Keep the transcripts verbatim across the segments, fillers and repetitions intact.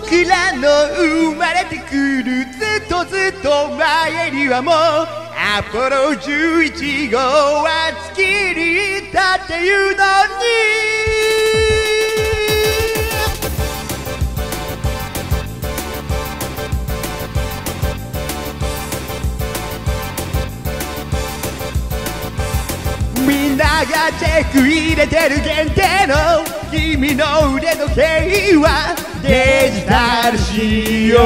僕らの生まれてくるずっとずっと前にはもうアポロじゅういち号は月に行ったっていうのにみんながチェック入れてる限定の君の腕時計はデジタル仕様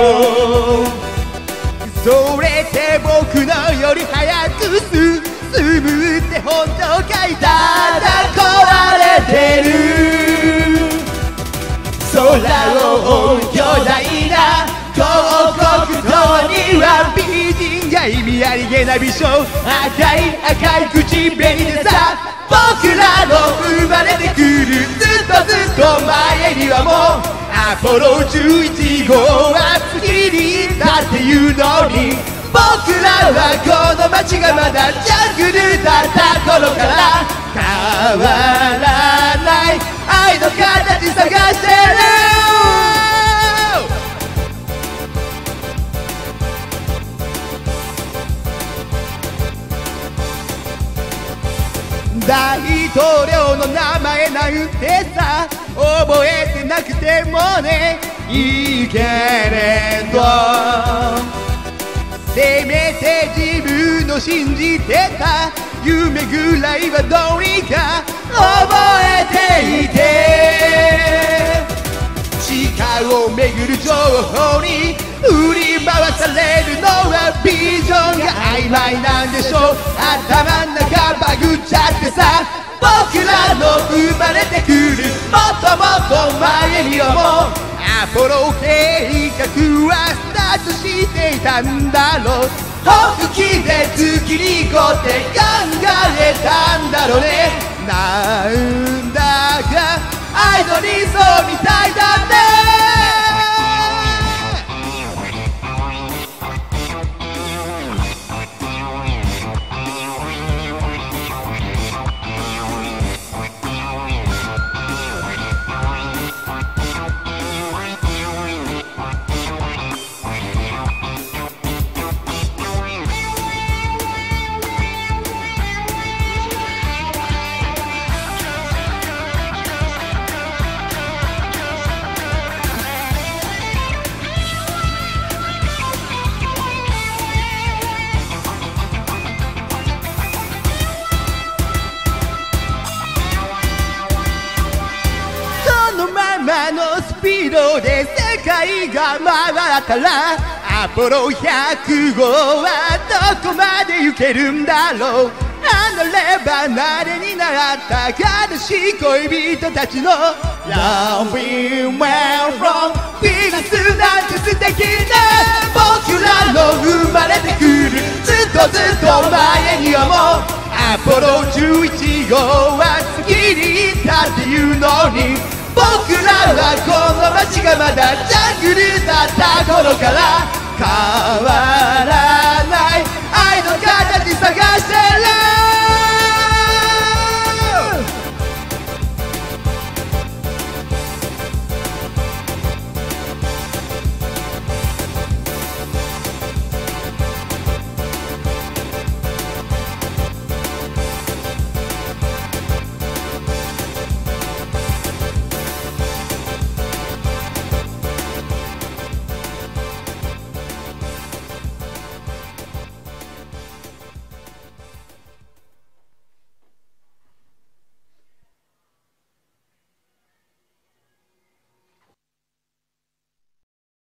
それって僕のより早く進むって本当かいただ壊れてる空を追う巨大な広告塔には美人が意味ありげな美少赤い赤い口紅でさ僕らの生まれてくるずっとずっと前にはもうアポロじゅういち号は月に行ったっていうのに僕らはこの街がまだジャングルだった頃から変わらない愛の形探してる大統領の名前なんてさ覚えてなくてもねいいけれどせめて自分の信じてた夢ぐらいはどうにか覚えていて地下を巡る情報に振り回されるのはビジョンが曖昧なんでしょう頭ん中バグっちゃってさ僕らの生まれてくるもっともっと前にはもうアポロ計画はスタートしていたんだろう本気で月に行こうって考えたんだろうねなんだか愛の理想みたいだね今のスピードで世界が回ったらアポロひゃく号はどこまで行けるんだろう離れ離れになった悲しい恋人たちの Loving well from Venus なんて素敵な僕らの生まれてくるずっとずっと前にはもうアポロじゅういち号は月に行ったっていうのに僕らはこの街がまだジャングルだった頃から変わ